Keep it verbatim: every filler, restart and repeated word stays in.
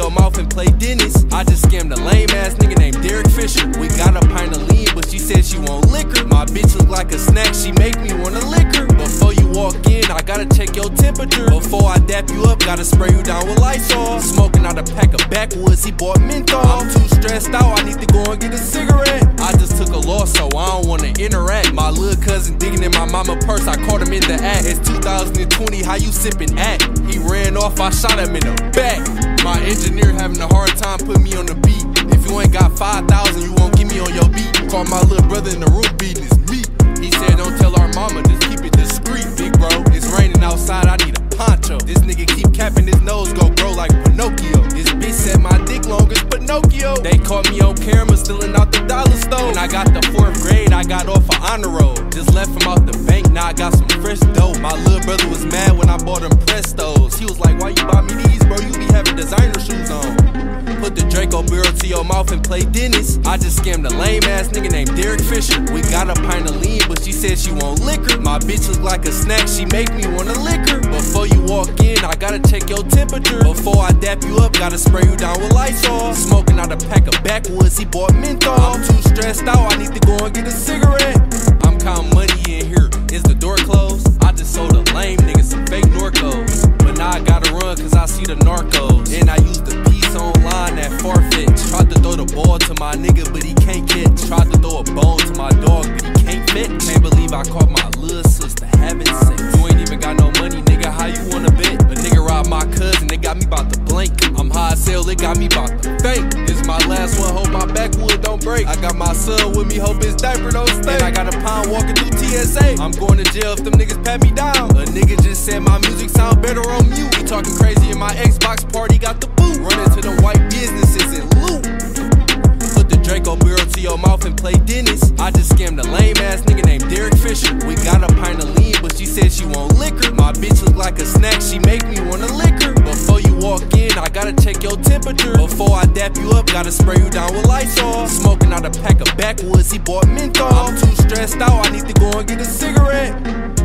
your mouth and play dentist. I just scammed a lame ass nigga named Derek Fisher. We got a pint of lean, but she said she want liquor. My bitch look like a snack, she make me wanna lick her. Before you walk in, I gotta check your temperature. Before I dap you up, gotta spray you down with Lysol. Smoking out a pack of Backwoods, he bought menthol. I'm too stressed out, I need to go and get a cigarette. I just took a loss, so I don't wanna interact. My little cousin digging in my mama purse, I caught him in the act. It's two thousand twenty, how you sippin' at? He ran off, I shot him in the back. My engineer having a hard time putting me on the beat. If you ain't got five thousand, you won't get me on your beat. Call my little brother in the room beating his meat. He said don't tell our mama, just keep it discreet. Big bro, it's raining outside, I need a poncho. This nigga keep capping, his nose go grow like Pinocchio. This bitch said my dick long as Pinocchio. They caught me on camera stealing out the dollar store. When I got the fourth grade, I got off an honor roll. Just left him out the bank, now I got some fresh dough. My little brother was mad when I bought him Prestos. He was like, why you buy me these, bro? You be having designer shoes on. Put the Draco barrel to your mouth and play dentist. I just scammed a lame ass nigga named Derek Fisher. We got a pint of lean, but she said she want liquor. My bitch look like a snack, she make me wanna lick her. Before you walk in, I gotta check your temperature. Before I dap you up, gotta spray you down with Lysol. Smoking out a pack of Backwoods, he bought menthol. I'm too stressed out, I need to go and get a cigarette. I'm counting money in here, is the door closed? I just sold a lame nigga some fake Norcos. But now I gotta run cause I see the narcos. And I use the piece online at Farfetch. Tried to throw the ball to my nigga, but he can't catch. Tried to throw a bone to my dog, but he can't fit. Can't believe I caught my little sister having sex. You ain't even got no money, nigga, how you wanna bet? A nigga robbed my cousin, they got me bout to blink. I'm high as hell, they got me bout to fake. This is my last one, hope my backwood don't break. I got my son with me, hope his diaper don't stay. And I got a pound walking through T S A. I'm going to jail if them niggas pat me down. A nigga just said my music sound better on mute. He talking crazy in my Xbox party, got the boot. Running to them white businesses and loot. Put the Draco barrel to your mouth and play dentist. I just scammed a lame ass nigga named Derek Fisher. We got a pint of lean, but she said she want liquor. My bitch look like a snack, she make me wanna lick her. Before you walk in, I gotta check your temperature. Before I dap you up, gotta spray you down with Lysol. Smoking out a pack of Backwoods, he bought menthol. I'm too stressed out, I need to go and get a cigarette.